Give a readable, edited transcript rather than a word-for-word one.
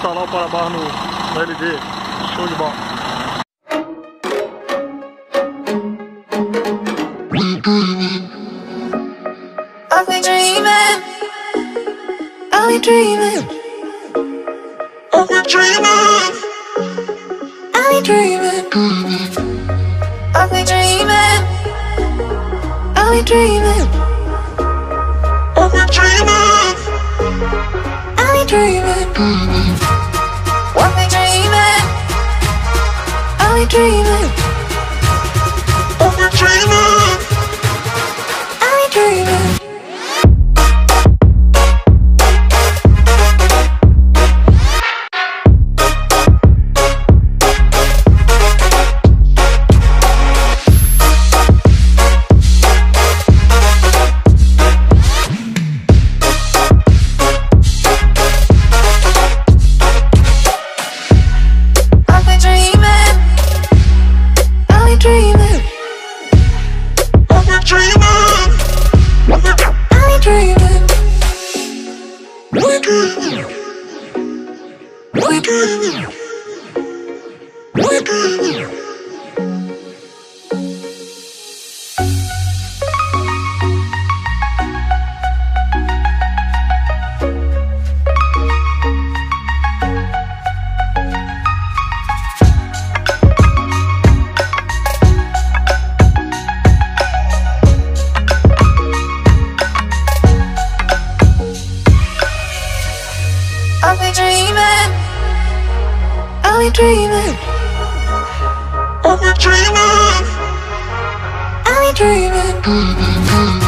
instalar o para-barro no LD. Show de bola. I've been dreaming, I've been dreaming, I've been dreaming, I've been dreaming, I've been dreaming, I've been dreaming, I've been dreaming, I've been dreaming, I've been dreaming, I've been dreaming, I've been dreaming, I've been dreaming. I've been dreaming, I've been dreaming, I've been dreaming, I've been dreaming.